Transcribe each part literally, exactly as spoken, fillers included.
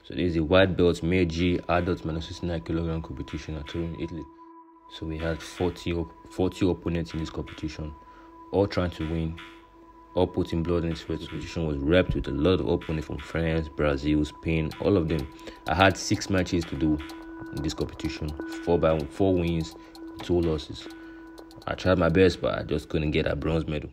So this is the white belt Meiji adult minus sixty-nine kilogram competition at Turin, Italy. So we had forty, forty opponents in this competition, all trying to win, all putting blood in this first competition. Was wrapped with a lot of opponents from France, Brazil, Spain, all of them. I had six matches to do in this competition, four by four wins, two losses. I tried my best, but I just couldn't get a bronze medal.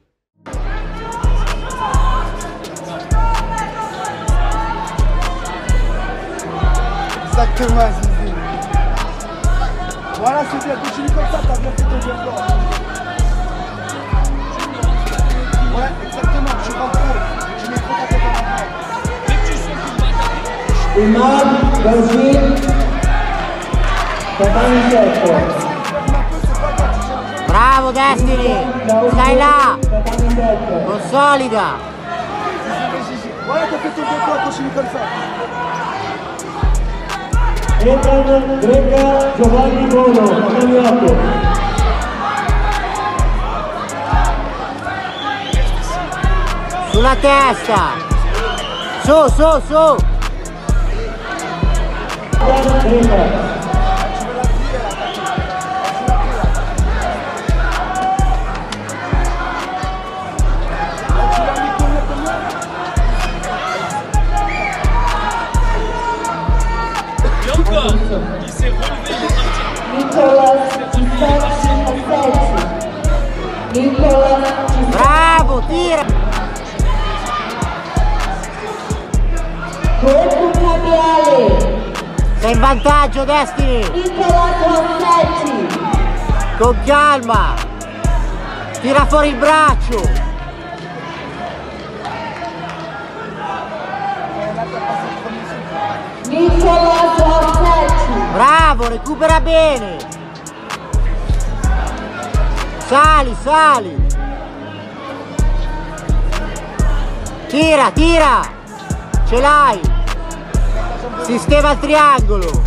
Exactement, Zizi. Voilà, c'est bien. Continue comme ça, t'as bien fait ton devoir. Ouais, exactement. Tu rentres trop. Tu mets trop ta tête en avant. Imad Basir, settantasette. Bravo Destiny, stai là, consolida. Voilà, t'as fait ton devoir, continue comme ça. Ethan Greca Giovanni Bono, cambiato. Sulla testa, su, su, su. Greca. Il s'est relevé de partir. Bravo, tira. Colpo labiale. Sei in vantaggio Destiny. Con calma. Tira fuori il braccio. Bravo, recupera bene. Sali, sali. Tira, tira. Ce l'hai. Sistema il triangolo.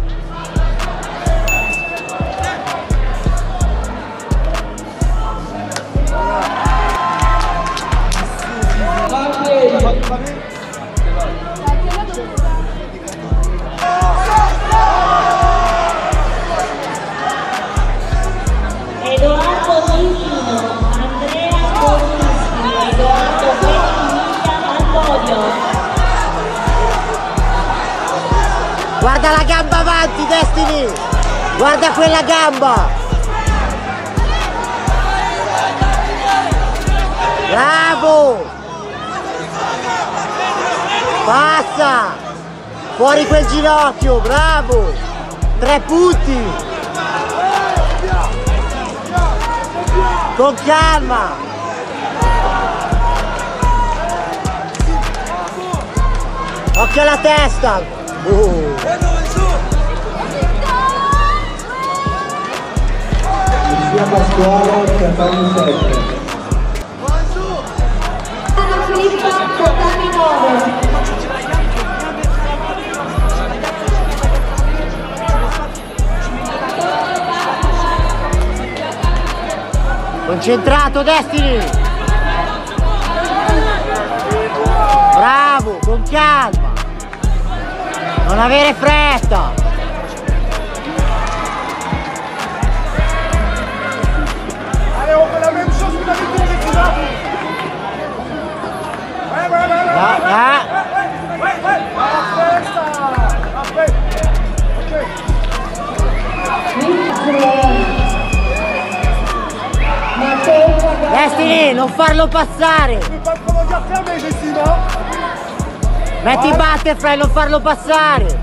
Guarda la gamba avanti, Destiny! Guarda quella gamba! Bravo! Passa! Fuori quel ginocchio, bravo! Tre punti! Con calma! Occhio alla testa! Uh. Lucia Pasquale, settantasette. Filippa, settantanove. Concentrato Destiny! Bravo, con calma! Non avere fretta! Allez, on fait la même chose que l'habitude, les gars. Ouais, ouais, ouais, ouais. Ah, ah. Ouais, ouais. Après ça. Après. Ok. Destiny, non farlo passare! Tu peux pas prendre un garde fermé, Jessie, non? Metti il butterfly, non farlo passare!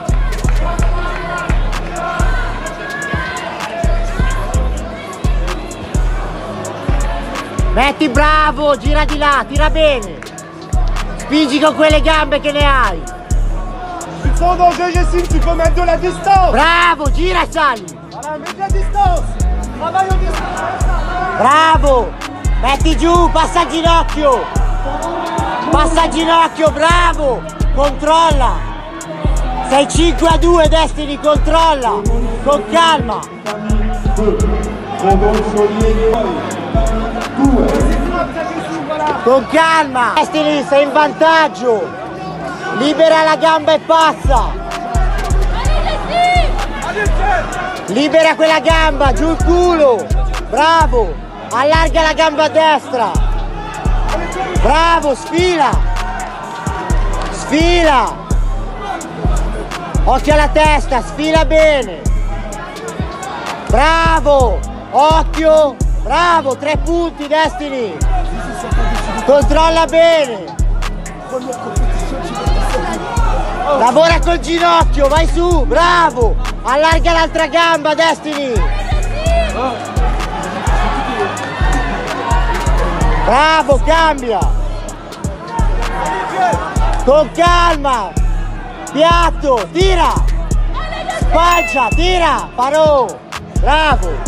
Metti bravo, gira di là, tira bene! Spingi con quelle gambe che ne hai! Tu te sens en danger, Jessie, tu peux mettre de la distance! Bravo, gira e sali! Voilà, mets de la distance! Travaille en distance! Bravo! Metti giù, passa il ginocchio! Passa il ginocchio, bravo! Controlla! Sei cinque a due, Destiny, controlla! Con calma! Con calma! Destiny, sei in vantaggio! Libera la gamba e passa. Libera quella gamba, giù il culo. Bravo. Allarga la gamba a destra. Bravo, sfila. Sfila. Occhio alla testa, sfila bene. Bravo. Occhio. Bravo, tre punti, Destiny. Controlla bene. Lavora col ginocchio, vai su, bravo. Allarga l'altra gamba, Destiny. Bravo, cambia. Con calma. Piatto, tira. Spalcia, tira. Parò. Bravo.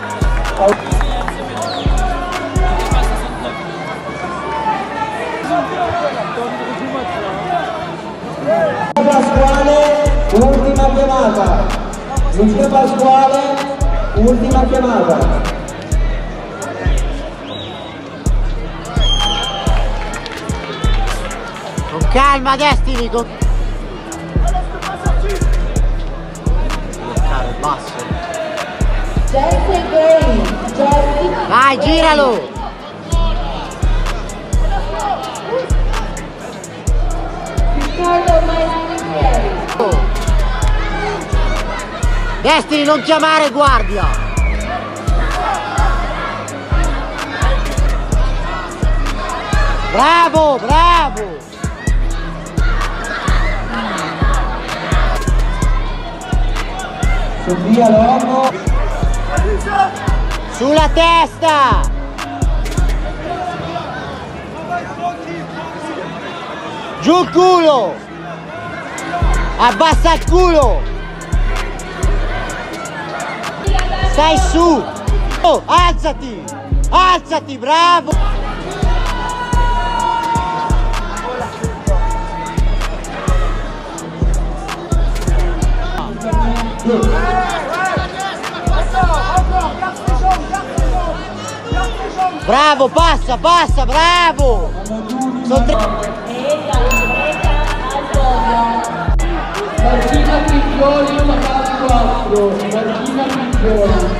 Pasquale, ultima chiamata. Lucia Pasquale, ultima chiamata. Con calma, Destiny. Con... basso. Jesse Gray, Jesse. Vai, giralo. Riccardo Maestri. Destiny, non chiamare guardia. Bravo, bravo. Sofia Longo. Sulla testa. Giù il culo. Abbassa il culo. Stai su. Oh, alzati. Alzati, bravo. Bravo, passa, passa, bravo. Sono tre... Martina Piccioli, quarantaquattro. Martina Piccioli.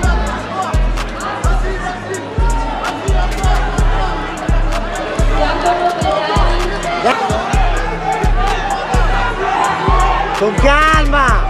Con calma.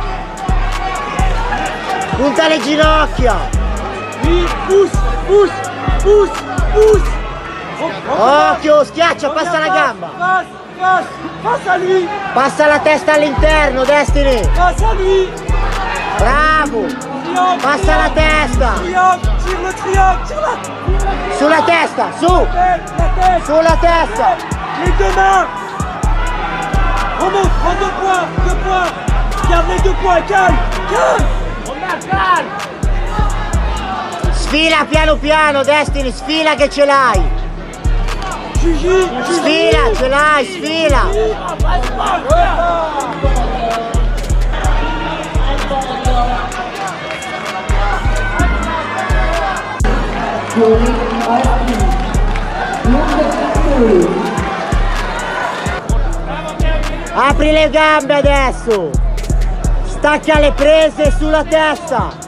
Punta le ginocchia. Pousse, pousse, pousse, pousse. Occhio, schiaccia, passa la gamba. Passe, passe, passe à lui. Passa la testa all'interno, Destiny. Passe à lui. Bravo. Triangle, Passa la testa. triangle, tire le triangle, tire la. Sulla testa, su. Tête, la tête. Sulla testa. Les deux mains. Remonte, prends deux points, deux points. Garde les deux points, calme, calme. Sfila piano piano, Destiny, sfila che ce l'hai. Gigi, Sfila, ce l'hai, sfila. Apri le gambe adesso. Stacca le prese sulla testa.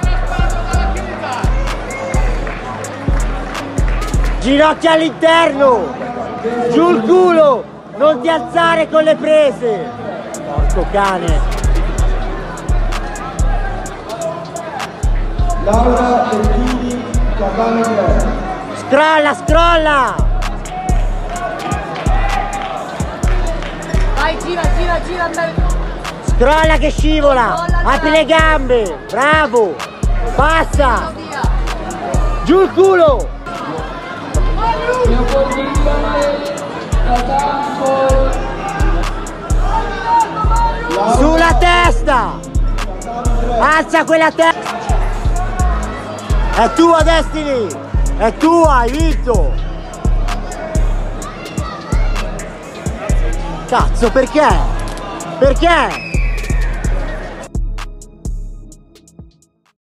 Ginocchia all'interno. Giù il culo. Non ti alzare con le prese. Porco cane. Laura Bettini, Cabane tre. Scrolla, scrolla. Vai, gira, gira, gira, andare. Scrolla che scivola. Apri le gambe. Bravo. Passa. Giù il culo. Sulla testa. Alza quella testa. È tua, Destiny. È tua, hai vinto. Cazzo, perché? Perché?